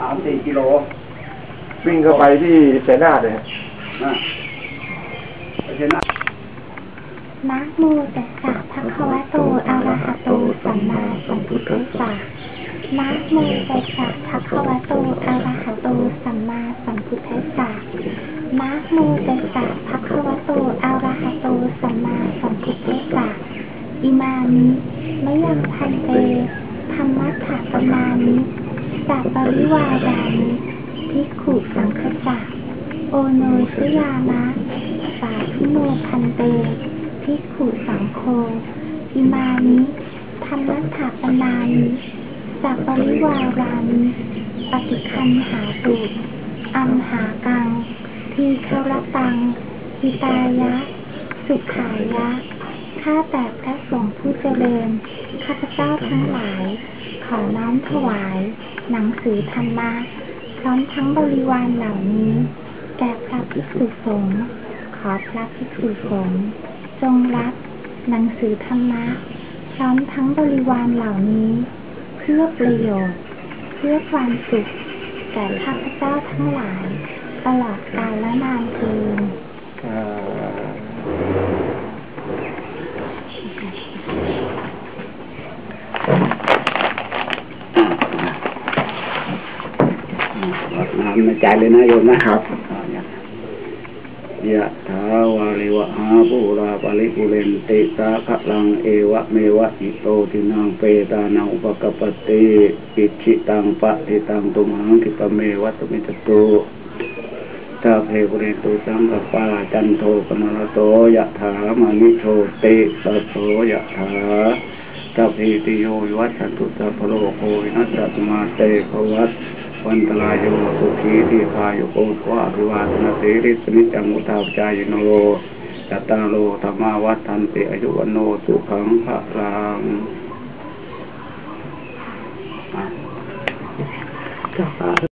3-4 กิโลวิ่งเข้าไปที่เสนาเลยไปเสนานะโมตัสสะภะคะวะโตอะระหะโตสัมมาสัมพุทธัสสะนะโมตัสสะภะคะวะโตอะระหะโตสัมมาสัมพุทธัสสะนะโมตัสสะภะคะวะโตอะระหะโตสัมมาสัมพุทธัสสะอิมานิมะยังพันเตธัมมัฏฐปมานิสัพปริวารานิภิกขุสังฆัสสะโอโนชยามะสาธุโนพันเตภิกขุสังโฆอิมานิธัมมัฏฐปมานิสัพปริวารานิปฏิคันหาตุอัมหากังทีฆรตังหิตายะสุขายะข้าแต่พระสงฆ์ผู้เจริญข้าพเจ้าทั้งหลายขอน้อมถวายหนังสือธรรมะพร้อมทั้งบริวารเหล่านี้แก่พระภิกษุสงฆ์ขอพระภิกษุสงฆ์จงรับหนังสือธรรมะพร้อมทั้งบริวารเหล่านี้เพื่อประโยชน์เพื่อความสุขแก่ข้าพเจ้าทั้งหลายตลอดกาลและนานเทอญน้ำในใจเลยนะโยมนะครับยะถาวาริวะหาภูราปริปุเรนติสาคะลังเอวะเมวะอิโตทินังเปตานังอุปกปติอิชิตังปะติตังตุมหังคิปะเมวัตมิจตุตาเพปุเรนตุสังกปาจันโทปนรโสยะถามานิโชติสัสโสยะถาตาเพติโยวิวัตสันตุสัพพโลกโควินัสสะมาเตภวัตวันตรายโยสุขีที่พายุโกภวะอภิวาทนาสีริสนิจังมุทาปจายโนจัตตาโลธรรมาวัฏทันติอายุวันโนสุขังภะลัง